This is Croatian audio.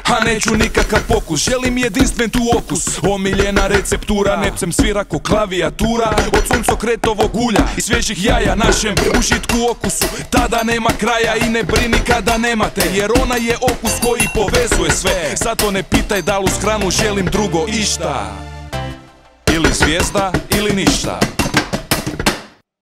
a neću nikakav pokus. Želim jedinstven tu okus, omiljena receptura, nepcem svira ko klavijatura. Od suncokretovog ulja i svježih jaja našem užitku okusu tada nema kraja. I ne brini kada nemate, jer ona je okus koji povezuje sve. Zato ne pitaj da li uz hranu želim drugo išta, ili zvijezda ili ništa.